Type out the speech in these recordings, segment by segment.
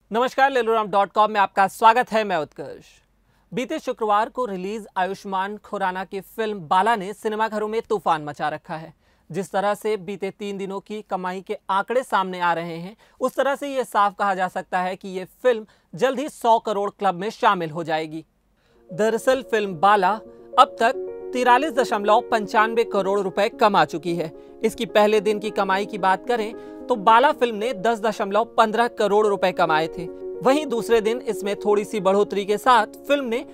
नमस्कार, leluram.com में आपका स्वागत है। मैं उत्कर्ष। बीते शुक्रवार को रिलीज आयुष्मान खुराना की फिल्म बाला ने सिनेमाघरों में तूफान मचा रखा है। जिस तरह से बीते 3 दिनों की कमाई के आंकड़े सामने आ रहे हैं, उस तरह से ये साफ कहा जा सकता है कि ये फिल्म जल्द ही 100 करोड़ क्लब में शामिल हो जाएगी। दरअसल फिल्म बाला अब तक 43.95 करोड़ रुपए कमा चुकी है। इसकी पहले दिन की कमाई की बात करें तो बाला फिल्म ने 10.15 करोड़ रुपए कमाए थे। वहीं दूसरे दिन इसमें थोड़ी सी बढ़ोतरी के साथ फिल्म ने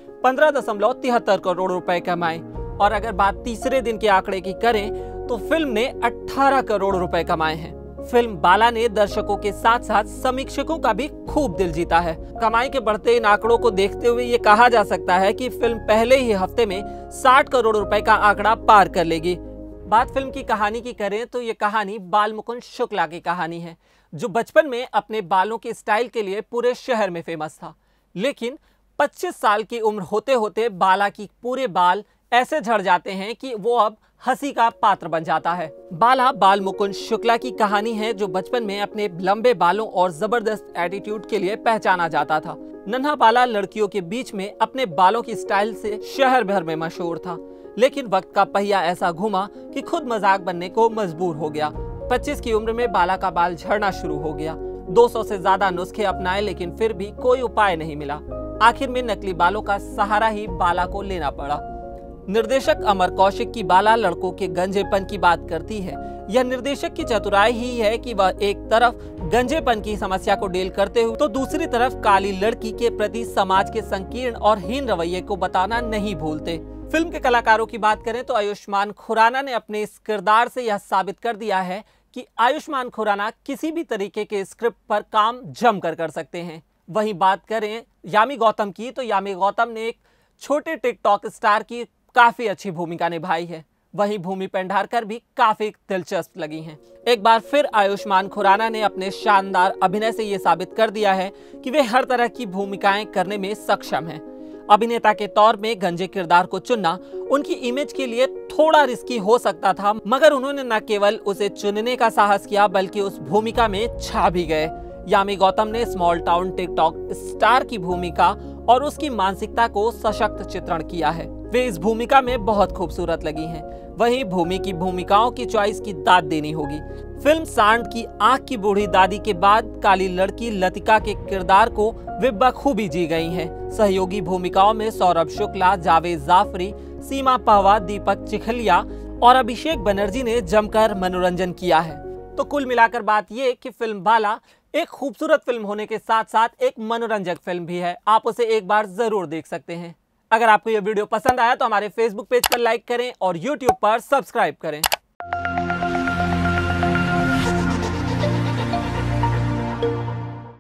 15.73 करोड़ रुपए कमाए। और अगर बात तीसरे दिन के आंकड़े की करें तो फिल्म ने 18 करोड़ रुपए कमाए हैं। फिल्म बाला ने दर्शकों के साथ साथ समीक्षकों का भी खूब दिल जीता है। कमाई के बढ़ते इन आंकड़ों को देखते हुए ये कहा जा सकता है कि फिल्म पहले ही हफ्ते में 60 करोड़ रुपए का आंकड़ा पार कर लेगी। बात फिल्म की कहानी की करें तो ये कहानी बाल मुकुंद शुक्ला की कहानी है, जो बचपन में अपने बालों के स्टाइल के लिए पूरे शहर में फेमस था। लेकिन 25 साल की उम्र होते होते बाला की पूरे बाल ऐसे झड़ जाते हैं कि वो अब हंसी का पात्र बन जाता है। बाला बाल मुकुंद शुक्ला की कहानी है, जो बचपन में अपने लंबे बालों और जबरदस्त एटीट्यूड के लिए पहचाना जाता था। नन्हा बाला लड़कियों के बीच में अपने बालों की स्टाइल से शहर भर में मशहूर था, लेकिन वक्त का पहिया ऐसा घुमा कि खुद मजाक बनने को मजबूर हो गया। 25 की उम्र में बाला का बाल झड़ना शुरू हो गया। 200 से ज्यादा नुस्खे अपनाए, लेकिन फिर भी कोई उपाय नहीं मिला। आखिर में नकली बालों का सहारा ही बाला को लेना पड़ा। निर्देशक अमर कौशिक की बाला लड़कों के गंजेपन की बात करती है। यह निर्देशक की चतुराई ही है कि वह एक तरफ गंजेपन की समस्या को डील करते हुए तो दूसरी तरफ काली लड़की के प्रति समाज के संकीर्ण और हीन रवैये को बताना नहीं भूलते। फिल्म के कलाकारों की बात करें तो आयुष्मान खुराना ने अपने इस किरदार से यह साबित कर दिया है कि आयुष्मान खुराना किसी भी तरीके के स्क्रिप्ट पर काम जमकर कर सकते हैं। वहीं बात करें यामी गौतम की तो यामी गौतम ने एक छोटे टिकटॉक स्टार की काफी अच्छी भूमिका निभाई है। वहीं भूमि पेंढारकर भी काफी दिलचस्प लगी हैं। एक बार फिर आयुष्मान खुराना ने अपने शानदार अभिनय से ये साबित कर दिया है कि वे हर तरह की भूमिकाएं करने में सक्षम हैं। अभिनेता के तौर में गंजे किरदार को चुनना उनकी इमेज के लिए थोड़ा रिस्की हो सकता था, मगर उन्होंने न केवल उसे चुनने का साहस किया बल्कि उस भूमिका में छा भी गए। यामी गौतम ने स्मॉल टाउन टिकटॉक स्टार की भूमिका और उसकी मानसिकता को सशक्त चित्रण किया है। वे इस भूमिका में बहुत खूबसूरत लगी हैं। वहीं भूमि की भूमिकाओं की चॉइस की दाद देनी होगी। फिल्म सांड की आंख की बूढ़ी दादी के बाद काली लड़की लतिका के किरदार को वे बखूबी जी गई हैं। सहयोगी भूमिकाओं में सौरभ शुक्ला, जावेद जाफरी, सीमा पहवा, दीपक चिखलिया और अभिषेक बनर्जी ने जमकर मनोरंजन किया है। तो कुल मिलाकर बात ये कि फिल्म बाला एक खूबसूरत फिल्म होने के साथ साथ एक मनोरंजक फिल्म भी है। आप उसे एक बार जरूर देख सकते हैं। अगर आपको यह वीडियो पसंद आया तो हमारे फेसबुक पेज पर लाइक करें और यूट्यूब पर सब्सक्राइब करें।